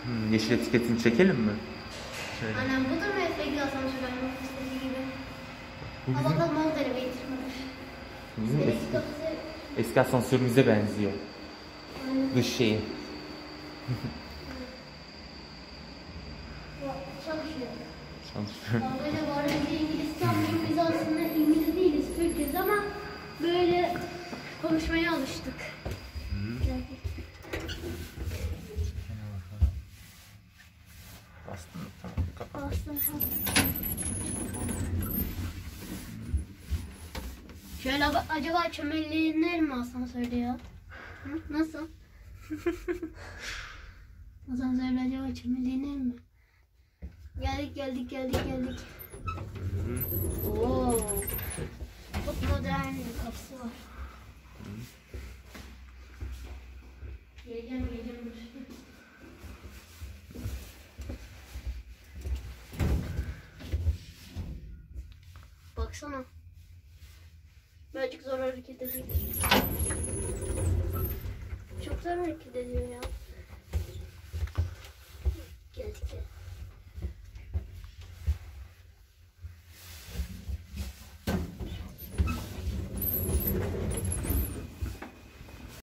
Yeşil etiketini çekelim mi? Şöyle. Annem budur mu Efe'yi asansör benim istediği gibi. Bu Ha bizim, bakalım onu denemeyi bitirmemiş. bizim Eski eski, kapısı. eski asansörümüze benziyor. Aynen. Dış şeyi. Çalışıyor. Çalışıyor. Böyle var önce İngiliz sanmıyorum. Biz aslında İngiliz değiliz, Türk'üz ama böyle konuşmaya alıştık. Bastım. Tamam. Kapat. Bastım. Şöyle acaba çömellenir mi asansörde ya? Hı? Nasıl? Asansörde acaba çömellenir mi? Geldik. Oo. Çok modern bir kapısı var. Geleceğim. Baksana. Birazcık zor hareket ediyor. Çok zor hareket ediyor ya.